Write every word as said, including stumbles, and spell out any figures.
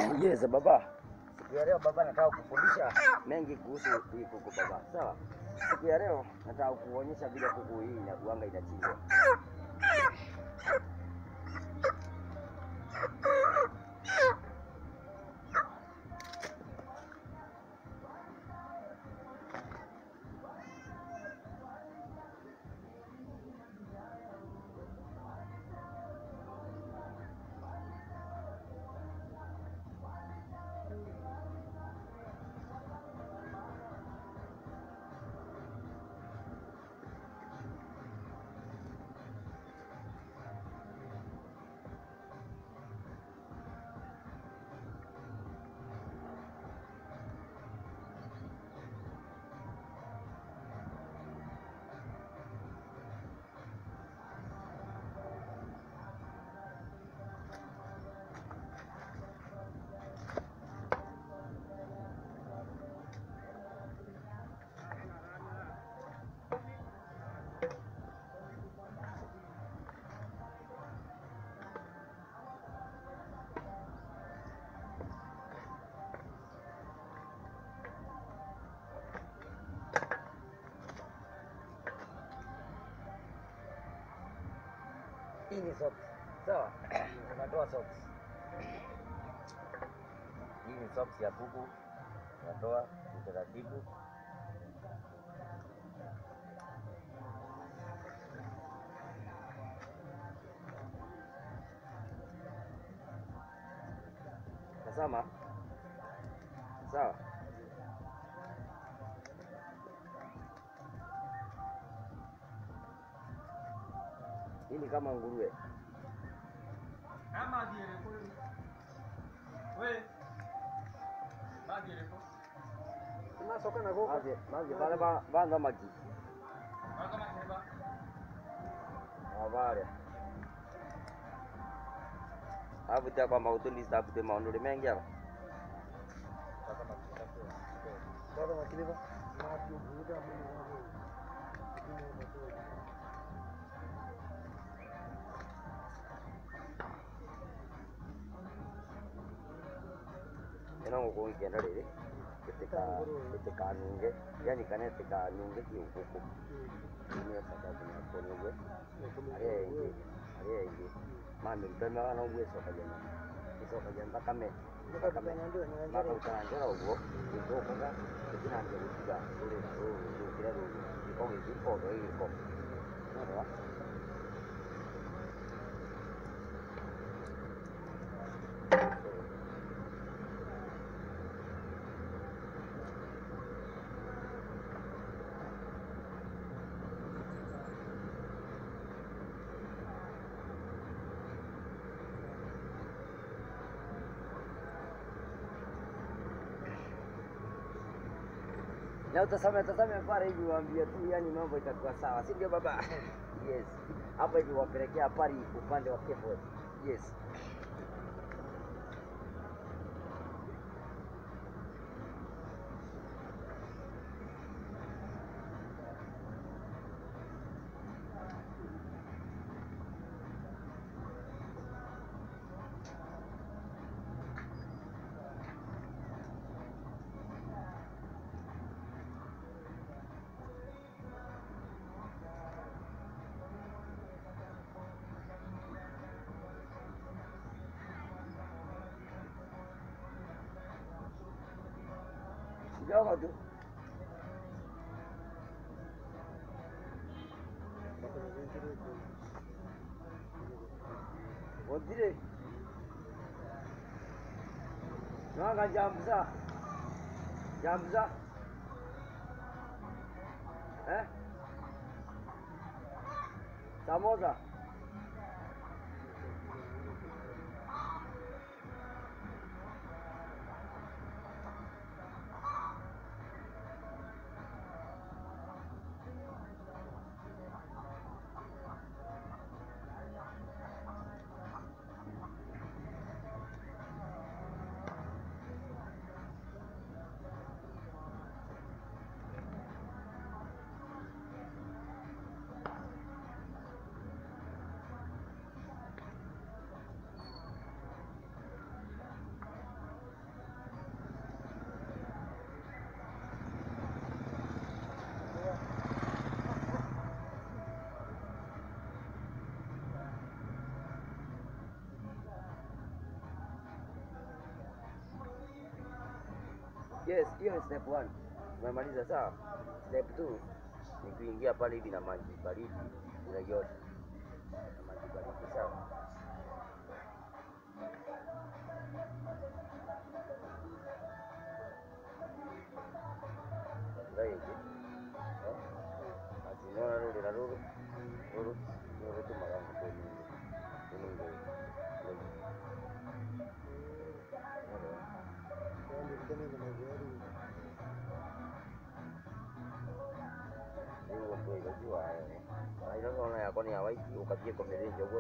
Yes, baba. Siku ya leo baba, nataka kufundisha mengi kuhusu hii kuku baba. Sawa? Siku ya leo nataka kuonyesha vile kuku hii inakuanga inachinjwa. Hii ni socks. Sawa? Unatoa socks. Hii ni socks ya kuku. Unatoa utaratibu. Tazama. Sawa? Hii ni kama nguruwe. Ama dire kule. We. Madire ko. Kama soka na gogo. Maji, maji pale ba banga maji. Banga maji ba. Habari. Hapo tia kwamba utulista hapo tema ondole mengi hapa. Banga maji. Banga maji ba. Nang ko ikenda rere ketika ketika nunge yani kana ketika nunge ki ukuku ini sasa kuna kono we are ingi are ingi mami mpema kana uwe soka jana soka jana kame kame maka utanja ugo ndio kwa kina ndio kuja ule ule kila ule iko hivi kwa hiyo iko ndio na utasema tazame pale hivi waambie tu, yani mambo itakuwa sawa, si ndio baba? Yes. Hapa hivi wapelekea pale upande wa Kevo. Yes. Jangan tu. Odire. Jangan jam besar. Jam besar. Eh? Samosa. Yes, hiyo ni step one. Umemaliza sawa? Step two ni kuingia pale hivi na maji baridi unaiosha. Na maji baridi sawa? Ndio hivi. Eh? Basi unaona rudi na rudi. Rudi. Rudi tu mara moja tu. Ndio. Hiyo ndio ilikuwa. Haina maana yako ni hawaiki ukatie kwa meza.